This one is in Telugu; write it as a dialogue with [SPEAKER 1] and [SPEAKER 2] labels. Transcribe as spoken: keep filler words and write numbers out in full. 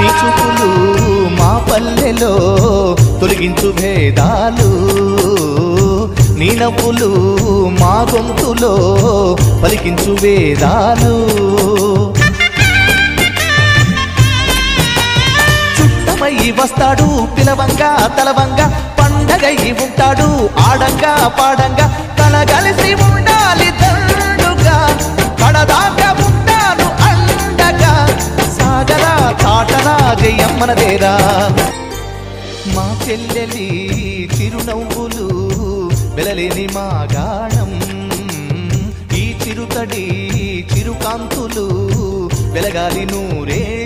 [SPEAKER 1] నీ చూపులు మా పల్లెలో తొలగించు భేదాలు నీ నవ్వులు మా గొంతులో పలికించు వేదాలు చుట్టమై వస్తాడు పిలవంగా తలవంగా పండగై ఉంటాడు ఆడంగా పాడంగా కలగలిసి ఉండాలి దండుగా కడదాకా ఉంటాను అండగా సాగరా తాటరా జయమ్మనదేరా మా చెల్లెలి చిరునవ్వులు వెలలేని మా గాణం ఈ చిరుతడి చిరుకాంతులు వెలగాలి నూరే